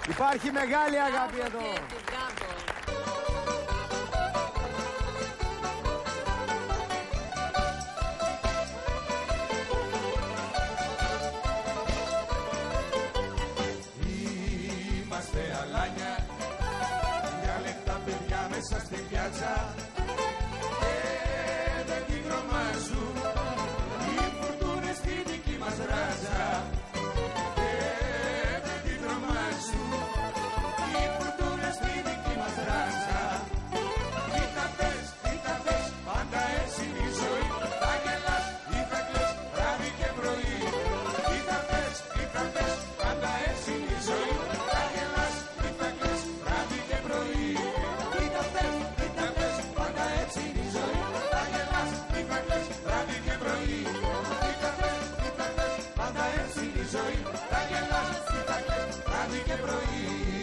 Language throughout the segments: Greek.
Υπάρχει μεγάλη αγάπη εδώ. Είμαστε αλάνια, μια λεπτά παιδιά μέσα στη πιάτσα και δεν την τρομάζουν οι φουρτούνες στη δική μας ράτσα. Και δεν την τρομάζουν οι φουρτούνες στη δική μας ράτσα. Κοίτα πες, πάντα έτσι είναι η ζωή. Θα γελάς ή θα κλαις βράδυ και πρωί. Κοίτα πες, πάντα έτσι είναι η ζωή. Θα γελάς ή θα κλαις βράδυ και πρωί. Κοίτα πες, πάντα έτσι είναι η ζωή. Θα γελάς ή θα κλαις βράδυ και πρωί. Κοίτα πες, πάντα έτσι είναι η ζωή. Θα γελάς ή θα κλαις βράδυ και πρωί.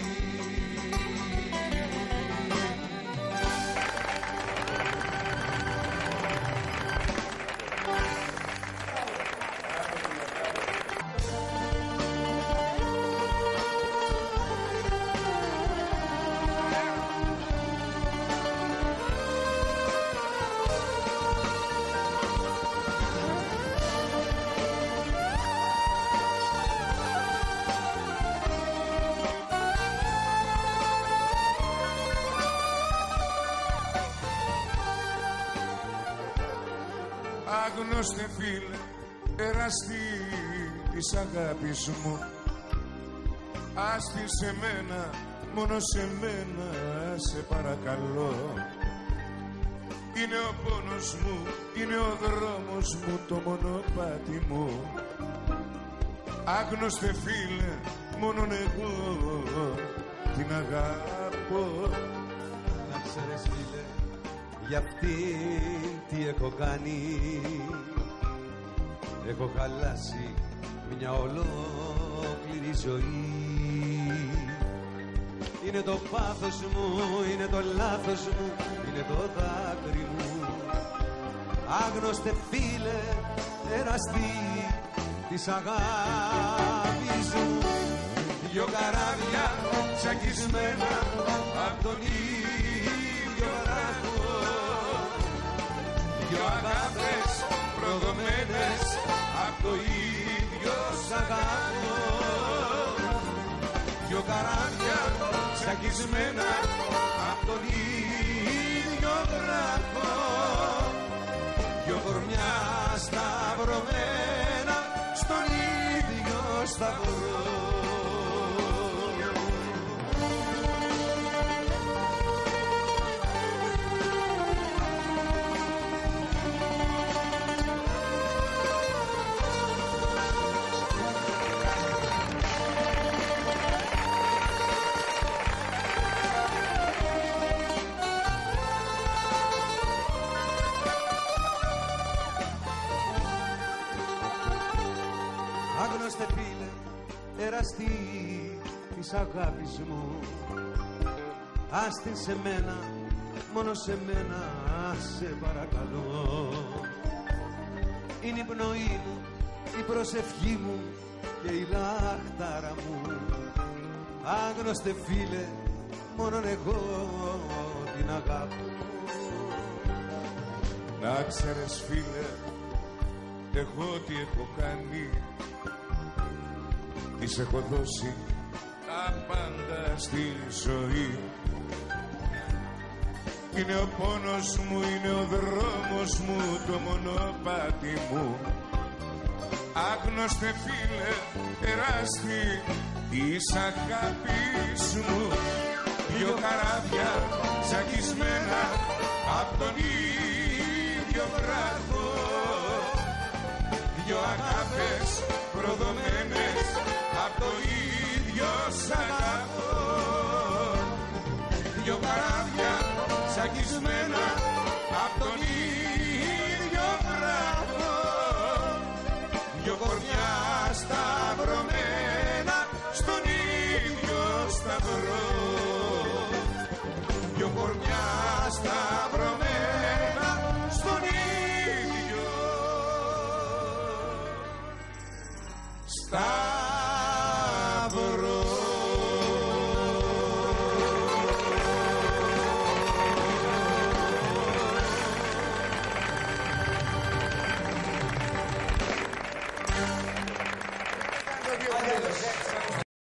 Άγνωστε φίλε, εραστή της αγάπης μου, άστη σε μένα, μόνο σε μένα, σε παρακαλώ. Είναι ο πόνος μου, είναι ο δρόμος μου, το μονοπάτι μου. Άγνωστε φίλε, μόνον εγώ την αγαπώ. Να ξέρεις φίλε, για αυτήν τι έχω κάνει. Έχω χαλάσει μια ολόκληρη ζωή. Είναι το πάθος μου, είναι το λάθος μου, είναι το δάκρυ μου. Άγνωστε φίλε, εραστή της αγάπης μου. Δυο καράβια τσακισμένα απ' τον ίδιο βράχο. Δυο αγάπες προδομένες απ' το ίδιο σ' αγαπώ. Δυο καράβια τσακισμένα απ' τον ίδιο βράχο. Δυο κορμιά σταυρωμένα στον ίδιο σταυρό. Άγνωστε φίλε, εραστή της αγάπης μου, άστην σε μένα, μόνο σε μένα, σε παρακαλώ. Είναι η πνοή μου, η προσευχή μου και η λάχταρα μου. Άγνωστε φίλε, μόνον εγώ την αγάπη. Να ξέρεις φίλε, εγώ τι έχω κάνει. Της έχω δώσει τα πάντα στη ζωή. Είναι ο πόνος μου, είναι ο δρόμος μου, το μονοπάτι μου. Άγνωστε φίλε, εράστη της αγάπης μου. Δυο καράβια τσακισμένα απ' τον ίδιο βράχο. Δυο αγάπες προδομένες απ' το ίδιο σ' αγαπώ. Δυο καράβια τσακισμένα απ' τον ίδιο βράχο. Δυο κορμιά σταυρωμένα στον ίδιο σταυρό. Δυο κορμιά σταυρωμένα στον ίδιο σταυρό.